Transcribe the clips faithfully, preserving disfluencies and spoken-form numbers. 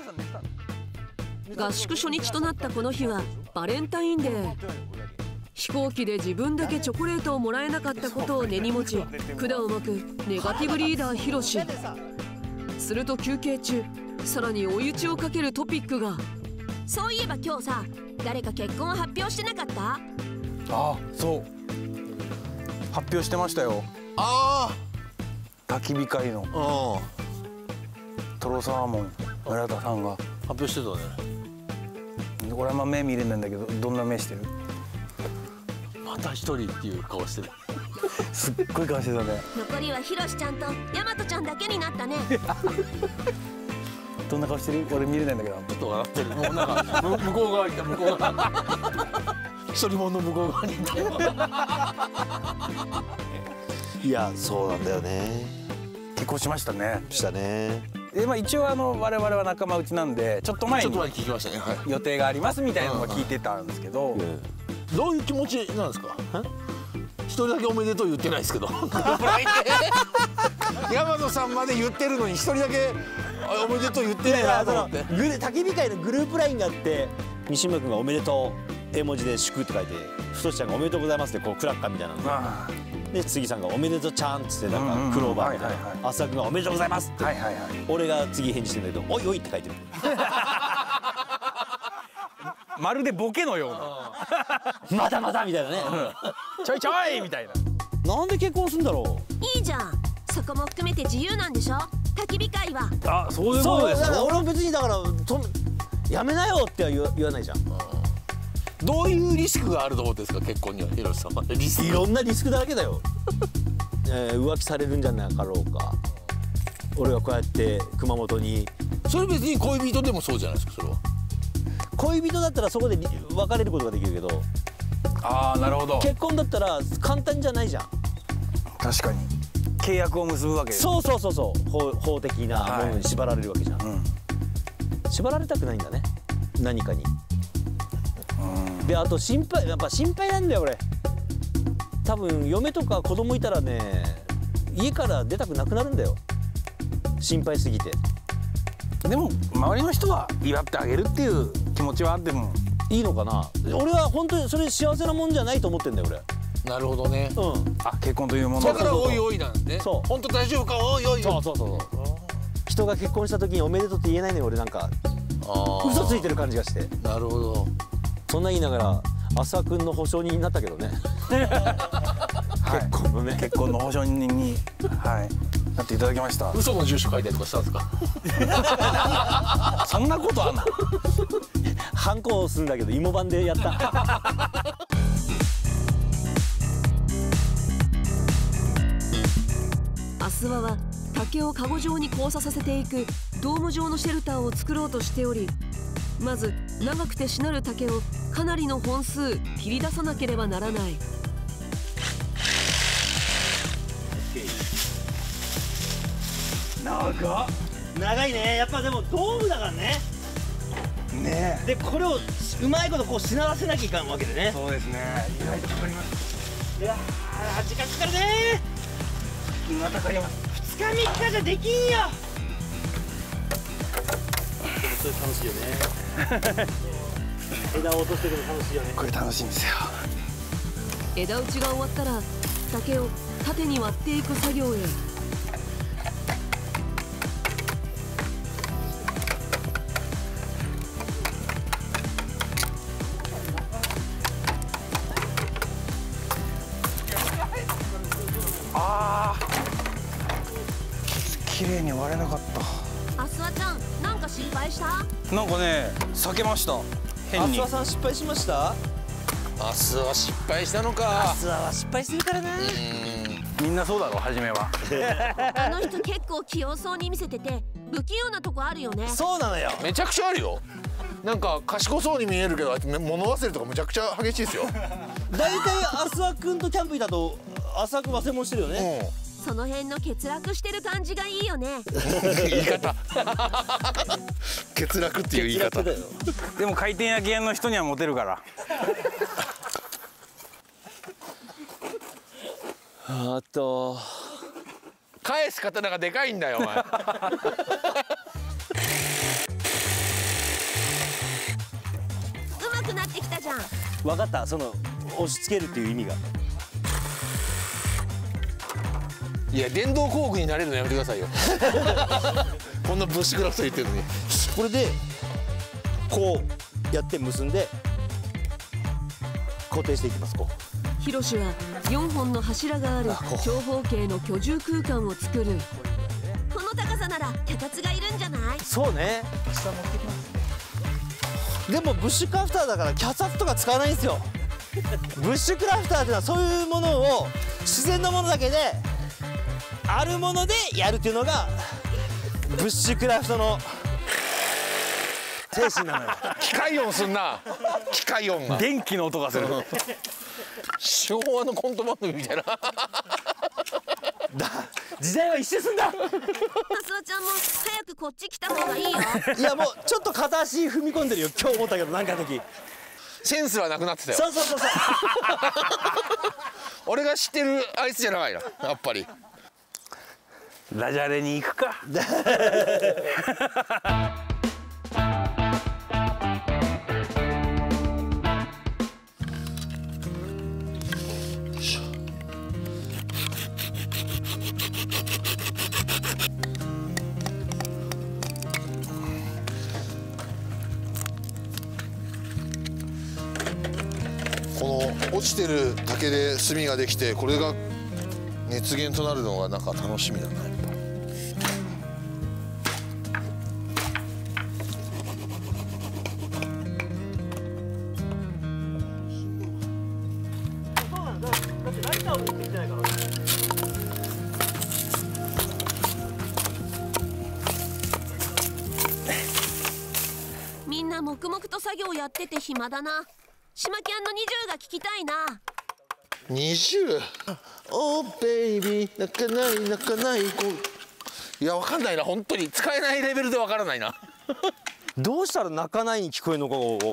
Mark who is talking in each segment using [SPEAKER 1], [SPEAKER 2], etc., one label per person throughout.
[SPEAKER 1] 合宿初日となったこの日はバレンタインデー。飛行機で自分だけチョコレートをもらえなかったことを根に持ち、管を巻くネガティブリーダーヒロシ。すると休憩中、さらに追い打ちをかけるトピックが。
[SPEAKER 2] そういえば今日さ、誰か結婚を発表してなかった？
[SPEAKER 3] ああ、そう発表してましたよ。
[SPEAKER 4] あ
[SPEAKER 3] あ、焚き火会のトロサーモン村田さんが
[SPEAKER 4] 発表してたね。
[SPEAKER 3] 俺はあんま目見れないんだけど、どんな目してる？
[SPEAKER 4] また一人っていう顔してる。
[SPEAKER 3] すっごい顔してたね。
[SPEAKER 2] 残りはひろしちゃんとやまとちゃんだけになったね。
[SPEAKER 3] どんな顔してる？俺見れないんだけど。
[SPEAKER 4] ちょっと笑ってる。もうなんか向こう側にいた、向こう側。一人もの向こう側にいた。
[SPEAKER 5] いや、そうなんだよね。
[SPEAKER 3] 結婚しましたね。
[SPEAKER 5] したね。
[SPEAKER 3] で、まあ一応あの我々は仲間内なんで、ちょっと前に
[SPEAKER 4] 聞きましたね。はい。
[SPEAKER 3] 予定がありますみたいなのは聞いてたんですけど。
[SPEAKER 4] どういう気持ちなんですか？一人だけおめでとう言ってないですけど。山野さんまで言ってるのに一人だけおめでとう言ってないなと思って。
[SPEAKER 5] 焚き火会のグループラインがあって、西村君がおめでとう絵文字で祝って書いて、太ちゃんがおめでとうございますってこうクラッカーみたいなので、次さんがおめでとうちゃんっつってなんかクローバーみたいな、浅田君がおめでとうございますって、俺が次返事してんだけど、おいおいって書いてる。
[SPEAKER 3] まるでボケのよう
[SPEAKER 5] な。まだまだみたいなね。
[SPEAKER 3] ちょいちょいみたいな。
[SPEAKER 5] なんで結婚するんだろ
[SPEAKER 2] う。いいじゃん。そこも含めて自由なんでしょ。焚き火会は。
[SPEAKER 3] あ、そういうことですか。
[SPEAKER 5] 俺も別にだからとやめなよっては言わ言わないじゃん。
[SPEAKER 4] どういうリスクがあると思ってですか、結婚には。ひろしさんはリスク。
[SPEAKER 5] いろんなリスクだらけだよ。えー、浮気されるんじゃなかろうか。俺がこうやって熊本に。
[SPEAKER 4] それ別に恋人でもそうじゃないですか、それは。
[SPEAKER 5] 恋人だったらそこで別れることができるけど、
[SPEAKER 3] ああ、なるほど。
[SPEAKER 5] 結婚だったら簡単じゃないじゃん。
[SPEAKER 3] 確かに契約を結ぶわけです。
[SPEAKER 5] そうそうそうそう、法法的なものに縛られるわけじゃん、はい、うん、縛られたくないんだね、何かに。うんで、あと心配、やっぱ心配なんだよ俺。多分嫁とか子供いたらね、家から出たくなくなるんだよ、心配すぎて。
[SPEAKER 3] でも周りの人は祝ってあげるっていう気持ちはあっても
[SPEAKER 5] いいのかな。俺は本当にそれ幸せなもんじゃないと思ってんだよ俺。
[SPEAKER 4] なるほどね。
[SPEAKER 5] うん。
[SPEAKER 3] あ、結婚というもの
[SPEAKER 4] だからおいおいなんですね。
[SPEAKER 5] そう。
[SPEAKER 4] 本当大丈夫か、おいおい。
[SPEAKER 5] そうそうそう。人が結婚した時におめでとうって言えないね俺、なんか嘘ついてる感じがして。
[SPEAKER 4] なるほど。
[SPEAKER 5] そんな言いながら浅田君の保証人になったけどね。結婚のね。
[SPEAKER 3] 結婚の保証人にはいなっていただきました。
[SPEAKER 4] 嘘の住所書いたりとかしたんですか。
[SPEAKER 3] そんなことあんの。
[SPEAKER 5] ハンコを押すんだけど芋版でやった。
[SPEAKER 1] アスワは竹をカゴ状に交差させていくドーム状のシェルターを作ろうとしており、まず長くてしなる竹をかなりの本数切り出さなければならない。
[SPEAKER 3] 長っ。
[SPEAKER 5] 長いね。やっぱでもドームだからね。
[SPEAKER 3] ね
[SPEAKER 5] え。でこれをうまいことこうしならせなきゃいかんわけでね。
[SPEAKER 3] そうですね。意外とかかります。
[SPEAKER 5] いやー、時間かかるね
[SPEAKER 3] ー。またかかります。
[SPEAKER 5] ふつかみっかじゃできんよ。それ楽しいよね。枝を落としてるの楽しいよね。
[SPEAKER 3] これ楽しいんですよ。
[SPEAKER 1] 枝打ちが終わったら竹を縦に割っていく作業へ。
[SPEAKER 3] ああ、綺麗に割れなかった。
[SPEAKER 2] アスワちゃん、なんか失敗した？
[SPEAKER 3] なんかね、避けました。変に。
[SPEAKER 5] アスワさん失敗しました？
[SPEAKER 4] アスワ失敗したのか。
[SPEAKER 5] アスワは失敗するからな。
[SPEAKER 3] みんなそうだろう、初めは。
[SPEAKER 2] あの人結構器用そうに見せてて不器用なとこあるよね。
[SPEAKER 5] そうなのよ。
[SPEAKER 4] めちゃくちゃあるよ。なんか賢そうに見えるけど物忘れとかむちゃくちゃ激しいですよ。
[SPEAKER 5] 大体アスワ君とキャンプいたとアスワ君忘れ物してるよね。
[SPEAKER 2] その辺の欠落してる感じがいいよね。
[SPEAKER 4] 言い方。欠落っていう言い方。
[SPEAKER 3] でも回転焼き屋の人にはモテるから。
[SPEAKER 5] あと
[SPEAKER 4] 返す刀がでかいんだよお前。
[SPEAKER 5] 分かった、その押し付けるっていう意味が。
[SPEAKER 4] いや電動工具になれるのやめてくださいよこんなブッシュクラフト言ってるのに。
[SPEAKER 5] これでこうやって結んで固定していきます。こう
[SPEAKER 1] ヒロシはよんほんの柱がある長方形の居住空間を作る。
[SPEAKER 2] この高さなら脚立がいるんじゃない？
[SPEAKER 5] そうね。でもブッシュクラフターだから脚立とか使わないんですよ。ブッシュクラフターっていうのはそういうものを自然のものだけであるものでやるっていうのがブッシュクラフトの精神なのよ。
[SPEAKER 4] 機械音すんな。機械音が
[SPEAKER 3] 電気の音がする
[SPEAKER 4] 昭和のコント番組みたいな
[SPEAKER 5] だ時代は一周すんだ。
[SPEAKER 2] マスワちゃんも早くこっち来た方がいいよ。
[SPEAKER 5] いやもうちょっと片足踏み込んでるよ。今日思ったけどなんかの時。
[SPEAKER 4] センスはなくなってたよ。
[SPEAKER 5] そうそうそうそう
[SPEAKER 4] 俺が知ってるあいつじゃないなやっぱり。
[SPEAKER 3] ダジャレに行くか
[SPEAKER 4] この落ちてる竹で炭ができてこれが熱源となるのがなんか楽しみだなやっぱ。
[SPEAKER 2] みんな黙々と作業やってて暇だな。島キャンのにじゅうが聞きたいな。
[SPEAKER 4] にじゅうおーベイビー泣かない泣かないこういやわかんないな本当に使えないレベルでわからないな
[SPEAKER 5] どうしたら泣かないに聞こえるのかを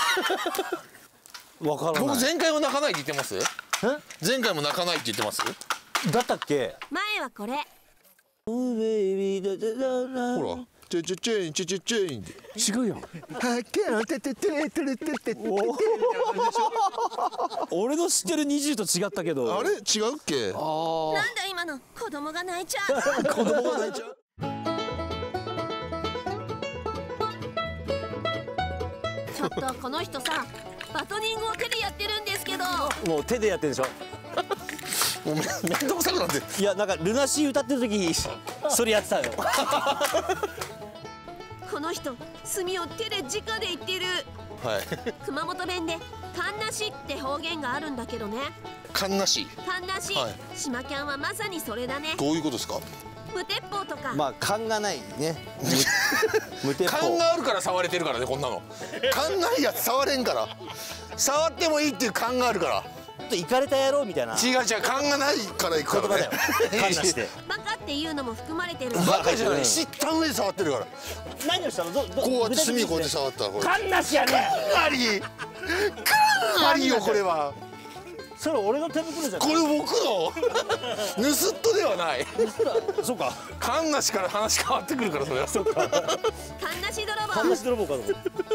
[SPEAKER 5] わからない。
[SPEAKER 4] 僕前回も泣かないって言ってます？前回も泣かないって言ってます？
[SPEAKER 5] だったっけ？
[SPEAKER 2] 前はこれ。
[SPEAKER 5] おーベイビーだだだだ。
[SPEAKER 4] ほらチュチュチュインチュチュチュインって
[SPEAKER 3] 違うよ
[SPEAKER 5] 俺の知ってるにじゅうと違ったけど。
[SPEAKER 4] あれ違うっけ？
[SPEAKER 2] なんだ今の、子供が泣いちゃう。
[SPEAKER 4] 子供が泣いちゃう。
[SPEAKER 2] ちょっとこの人さ、バトニングを手でやってるんですけど。
[SPEAKER 5] もう手でやってるでしょ。
[SPEAKER 4] もうめめんどくさくなって。
[SPEAKER 5] いやなんかルナシー歌ってる時それやってたよ。
[SPEAKER 2] この人、炭を手で直で言ってる。
[SPEAKER 4] はい。
[SPEAKER 2] 熊本弁でかんなしって方言があるんだけどね。
[SPEAKER 4] かんなし。
[SPEAKER 2] かんなし、
[SPEAKER 4] はい
[SPEAKER 2] 島キャンはまさにそれだね。
[SPEAKER 4] どういうことですか？
[SPEAKER 2] 無鉄砲とか、
[SPEAKER 5] まあ勘がないね。無鉄砲。
[SPEAKER 4] 勘があるから触れてるからねこんなの。勘ないやつ触れんから。触ってもいいっていう勘があるから。
[SPEAKER 5] ちょっとイカれた野郎みたいな
[SPEAKER 4] 違う違う勘がないから行くからね。
[SPEAKER 5] 言葉だよ。勘なして。
[SPEAKER 2] バカっていうのも含まれてる。
[SPEAKER 4] バカじゃない。知った上で触ってるから。
[SPEAKER 5] 何をしたの？どど
[SPEAKER 4] こうやって炭をこうやって触ったらこれ。
[SPEAKER 5] 勘なしやね。
[SPEAKER 4] 勘あり。勘ありよこれは。
[SPEAKER 5] それ俺の手袋じゃん。
[SPEAKER 4] これ僕の盗っ人ではない。
[SPEAKER 5] そうか。
[SPEAKER 4] 勘なしから話変わってくるからそれは。
[SPEAKER 5] そうか。
[SPEAKER 2] かんなし泥棒。
[SPEAKER 5] 勘なし泥棒かと思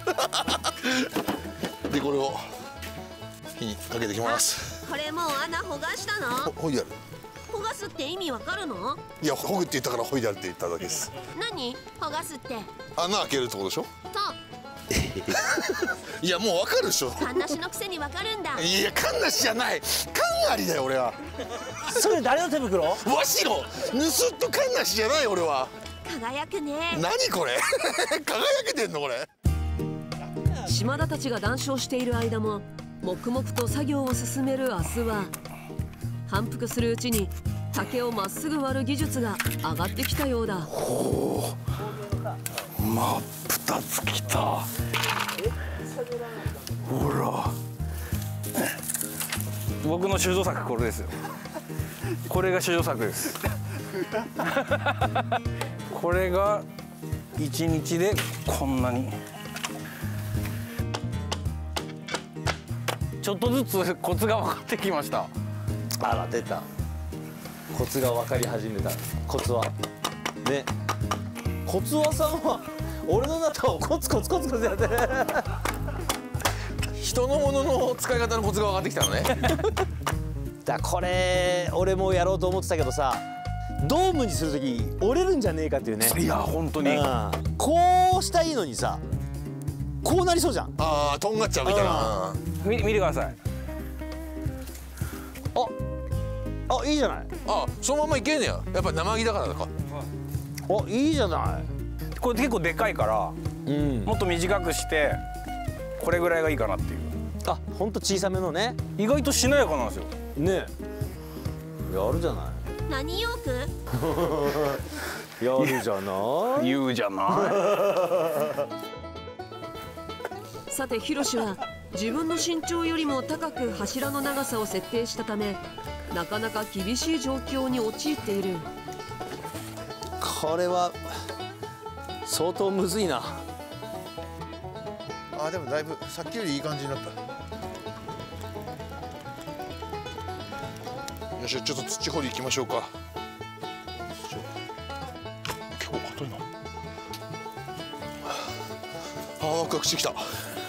[SPEAKER 5] う。
[SPEAKER 4] でこれを火にかけていきます。
[SPEAKER 2] これもう穴ほがしたの？
[SPEAKER 4] ほほいである。
[SPEAKER 2] ほがすって意味わかるの？
[SPEAKER 4] いやほぐって言ったからほいであるって言っただけです。
[SPEAKER 2] 何？ほがすって。
[SPEAKER 4] 穴開けるってことでしょ？
[SPEAKER 2] と、
[SPEAKER 4] いやもうわかるでしょ。
[SPEAKER 2] かんなしのくせにわかるんだ。
[SPEAKER 4] いや勘なしじゃない。勘ありだよ俺は。
[SPEAKER 5] それ誰の手袋？
[SPEAKER 4] わしの盗っ人勘なしじゃない俺は。
[SPEAKER 2] 輝くね。
[SPEAKER 4] 何これ輝けてんのこれ。
[SPEAKER 1] 島田たちが談笑している間も黙々と作業を進める明日は、反復するうちに竹をまっすぐ割る技術が上がってきたようだ。
[SPEAKER 3] おお真っ二つきた。ほら僕の修造作これですよ。これが修造作です。これが一日でこんなにちょっとずつコツが分かってきました。
[SPEAKER 5] あら出た。コツが分かり始めた。コツはね。コツはさんは俺の中をコツコツコツコツやってる。
[SPEAKER 4] 人のものの使い方のコツが分かってきたのね。
[SPEAKER 5] だこれ俺もやろうと思ってたけどさ、ドームにするとき折れるんじゃねえかっていうね。
[SPEAKER 3] いや本当に、
[SPEAKER 5] うん、こうしたらいいのにさ、こうなりそうじゃん。
[SPEAKER 4] ああとんがっちゃうみたいな。
[SPEAKER 3] 見見てください。
[SPEAKER 5] あ、あいいじゃない。
[SPEAKER 4] あそのままいけんねや。やっぱ生木だからだか。
[SPEAKER 5] あいいじゃない。
[SPEAKER 3] これ結構でかいから、
[SPEAKER 5] うん、
[SPEAKER 3] もっと短くしてこれぐらいがいいかなっていう。
[SPEAKER 5] あほんと小さめのね。
[SPEAKER 3] 意外としなやかなんですよ
[SPEAKER 5] ね。やるじゃない。
[SPEAKER 2] 何ヨーク？
[SPEAKER 5] やるじゃない。
[SPEAKER 3] 言うじゃない。
[SPEAKER 1] さてヒロシは自分の身長よりも高く柱の長さを設定したため、なかなか厳しい状況に陥っている。
[SPEAKER 5] これは相当むずいな。
[SPEAKER 4] あでもだいぶさっきよりいい感じになった。よしちょっと土掘り行きましょうか。結構硬いな。あワクワクしてきた。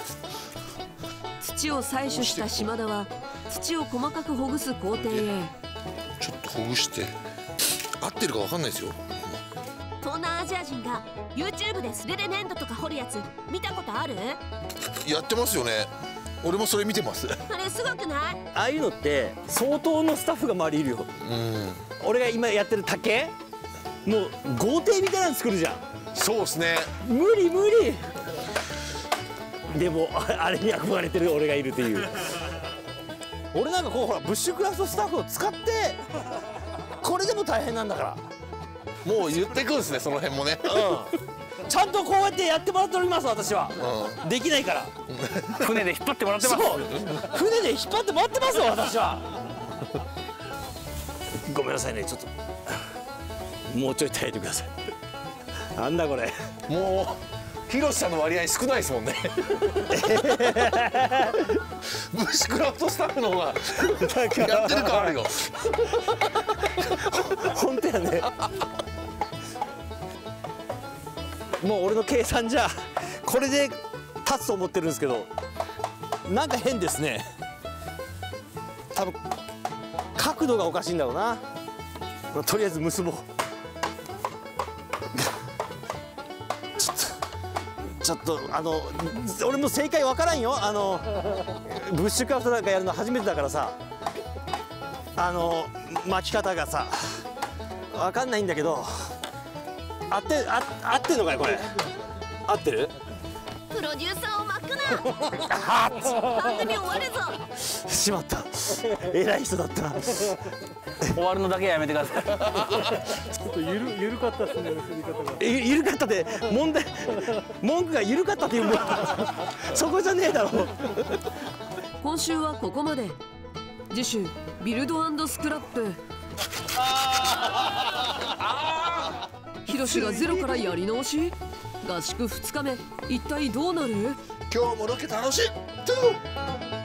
[SPEAKER 1] 土を採取した島田は土を細かくほぐす工程へ。
[SPEAKER 4] ちょっとほぐして合ってるかわかんないですよ。
[SPEAKER 2] 東南アジア人が ユーチューブ で素手で粘土とか掘るやつ見たことある？
[SPEAKER 4] やってますよね。俺もそれ見てます。
[SPEAKER 2] あれすごくない？
[SPEAKER 5] ああいうのって相当のスタッフが周りいるよ。
[SPEAKER 4] うん
[SPEAKER 5] 俺が今やってる竹もう豪邸みたいなの作るじゃん。
[SPEAKER 4] そうですね。
[SPEAKER 5] 無理無理。でもああれに憧れてる俺がいるっていう。俺なんかこうほらブッシュクラフトスタッフを使ってこれでも大変なんだから。
[SPEAKER 4] もう言ってくんですねその辺もね。
[SPEAKER 5] うん、ちゃんとこうやってやってもらっております私は、うん、できないから
[SPEAKER 3] 船で引っ張ってもらってます。
[SPEAKER 5] そう船で引っ張ってもらってますよ私は。ごめんなさいねちょっともうちょい耐えてください。なんだこれ
[SPEAKER 4] もうヒロシさんの割合少ないですもんね。ブッシュクラフトスタッフの方がやってる感あるよ。
[SPEAKER 5] 本当やね。もう俺の計算じゃこれで立つと思ってるんですけどなんか変ですね。多分角度がおかしいんだろうな。とりあえず結ぼう。ちょっとちょっとあの俺も正解わからんよ。あのブッシュクラフトなんかやるの初めてだからさ、あの巻き方がさわかんないんだけど。合ってあ合ってんのかいこれ。合ってる？
[SPEAKER 2] プロデューサーを巻くな。番組終わるぞ。
[SPEAKER 5] しまった。偉い人だった。
[SPEAKER 3] 終わるのだけはやめてください。
[SPEAKER 6] ちょっとゆるゆるかったですね結び方が。
[SPEAKER 5] ゆゆるかったで問題文句がゆるかったっていうもん。そこじゃねえだろ。
[SPEAKER 1] 今週はここまで。次週ビルド&スクラップ。ヒロシがゼロからやり直し。合宿ふつかめ一体どうなる？
[SPEAKER 4] 今日もロケ楽しい。